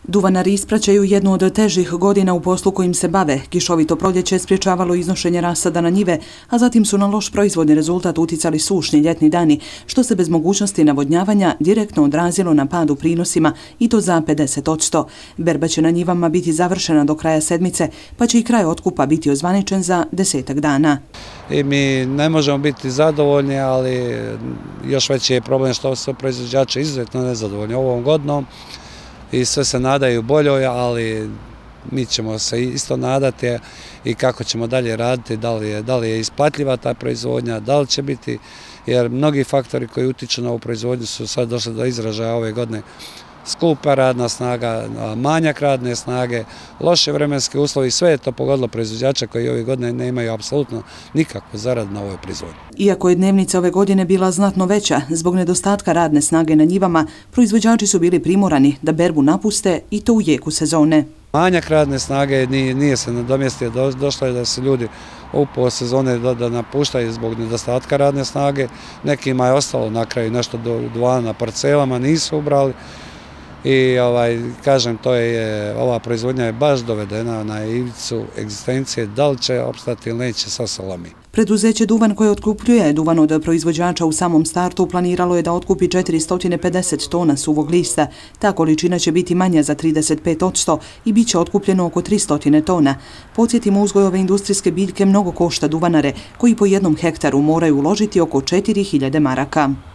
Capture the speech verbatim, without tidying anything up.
Duvanari ispraćaju jednu od težih godina u poslu kojim se bave. Kišovito proljeće spriječavalo iznošenje rasada na njive, a zatim su na loš proizvodni rezultat uticali sušni ljetni dani, što se bez mogućnosti navodnjavanja direktno odrazilo na pad u prinosima i to za pedeset posto. Berba će na njivama biti završena do kraja sedmice, pa će i kraj otkupa biti ozvaničen za desetak dana. I mi ne možemo biti zadovoljni, ali još veći je problem što su proizvođači izuzetno nezadovoljni ovom godinom. I sve se nadaju boljoj, ali mi ćemo se isto nadati i kako ćemo dalje raditi, da li je, da li je isplatljiva ta proizvodnja, da li će biti, jer mnogi faktori koji utiču na ovu proizvodnju su sad došli do izražaja ove godine. Skupa radna snaga, manjak radne snage, loše vremenske uslovi, sve je to pogodilo proizvođača koji ove godine ne imaju apsolutno nikakvu zaradu na ovoj proizvodnji. Iako je dnevnica ove godine bila znatno veća, zbog nedostatka radne snage na njivama, proizvođači su bili primorani da berbu napuste i to u jeku sezone. Manjak radne snage nije, nije se nadomjestio, došlo je da se ljudi upo sezone da napuštaju zbog nedostatka radne snage, nekima je ostalo na kraju nešto duvana na parcelama, nisu ubrali. I ovaj, kažem, to je, ova proizvodnja je baš dovedena na ivicu egzistencije, da li će opstati ili neće, sa salami. Preduzeće Duvan koje otkupljuje duvan od proizvođača u samom startu planiralo je da otkupi četiristo pedeset tona suvog lista. Ta količina će biti manja za trideset pet posto i bit će otkupljeno oko tristo tona. Podsjetimo, uzgoj ove industrijske biljke mnogo košta duvanare, koji po jednom hektaru moraju uložiti oko četiri hiljade maraka.